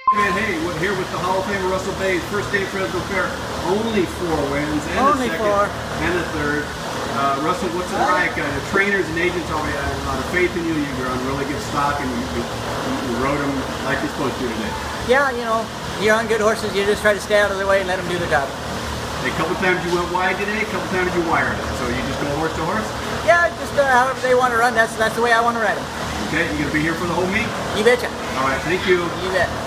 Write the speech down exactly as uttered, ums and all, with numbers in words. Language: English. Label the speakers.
Speaker 1: Man, hey, we're here with the Hall of Famer Russell Baze. First day Fresno Fair, only four wins, and
Speaker 2: only
Speaker 1: a second,
Speaker 2: four.
Speaker 1: and a third. Uh, Russell, what's it like? Uh, the trainers and agents already had a lot of faith in you. You're on really good stock, and you, you, you rode them like you're supposed to today.
Speaker 2: Yeah, you know, you're on good horses. You just try to stay out of their way and let them do their job.
Speaker 1: A couple times you went wide today, a couple times you wired it. So you just go horse to horse?
Speaker 2: Yeah, just uh, however they want to run. That's that's the way I want to ride them.
Speaker 1: Okay, you gonna be here for the whole meet?
Speaker 2: You betcha.
Speaker 1: All right, thank you.
Speaker 2: You bet.